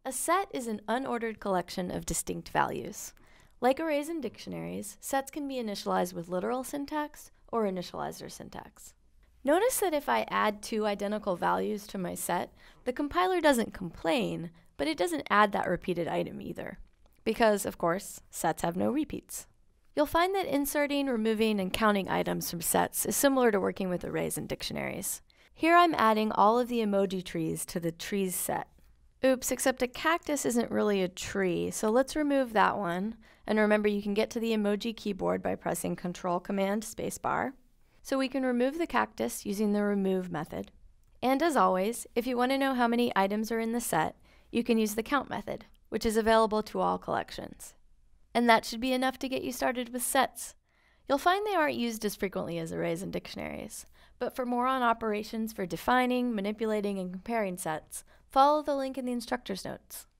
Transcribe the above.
A set is an unordered collection of distinct values. Like arrays and dictionaries, sets can be initialized with literal syntax or initializer syntax. Notice that if I add two identical values to my set, the compiler doesn't complain, but it doesn't add that repeated item either. Because, of course, sets have no repeats. You'll find that inserting, removing, and counting items from sets is similar to working with arrays and dictionaries. Here I'm adding all of the emoji trees to the trees set. Oops, except a cactus isn't really a tree, so let's remove that one. And remember, you can get to the emoji keyboard by pressing Control Command Spacebar. So we can remove the cactus using the remove method. And as always, if you want to know how many items are in the set, you can use the count method, which is available to all collections. And that should be enough to get you started with sets. You'll find they aren't used as frequently as arrays and dictionaries, but for more on operations for defining, manipulating, and comparing sets, follow the link in the instructor's notes.